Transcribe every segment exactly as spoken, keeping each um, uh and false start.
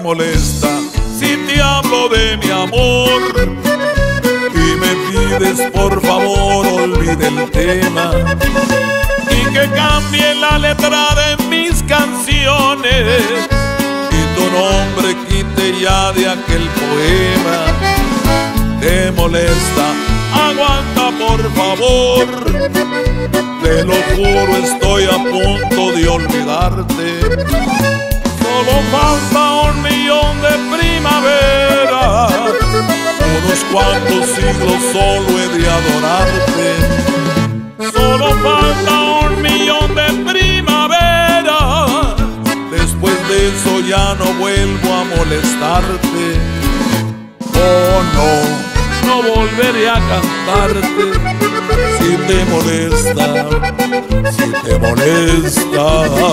molesta si te hablo de mi amor y me pides por favor olvide el tema y que cambie la letra de mis canciones y tu nombre quite ya de aquel poema? ¿Te molesta? Aguanta por favor, te lo juro estoy a punto de olvidarte. Solo falta un millón de primaveras, unos cuantos siglos solo he de adorarte. Solo falta un millón de primaveras, después de eso ya no vuelvo a molestarte. Oh no, no volveré a cantarte si te molesta, si te molesta.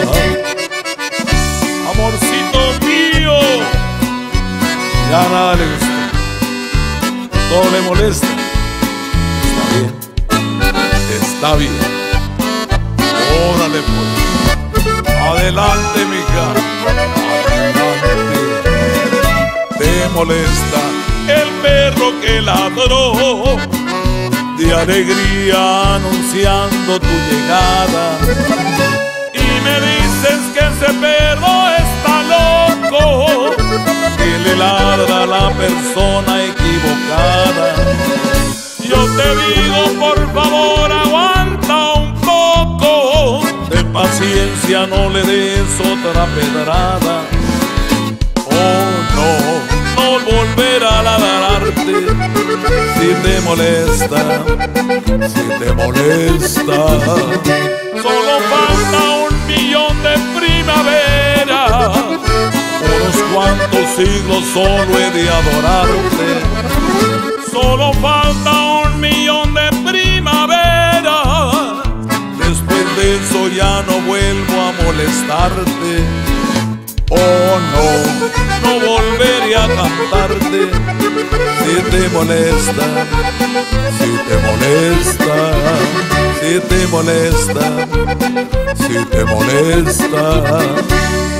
Amorcito mío, ya nada le gusta, todo le molesta. Está bien, está bien. Órale pues, adelante mija, adelante. Te molesta el perro que ladró de alegría anunciando tu llegada y me dices que ese perro está loco, que le ladra a la persona equivocada. Yo te digo por favor aguanta un poco de paciencia, no le des otra pedrada. Oh no, no volver a ladrarte si te molesta, si te molesta. Solo falta un millón de primavera, unos cuantos siglos solo he de adorarte. Solo falta un millón de primavera, después de eso ya no vuelvo a molestarte. Oh no, no volveré a cantarte si te molesta, si te molesta, si te molesta, si te molesta.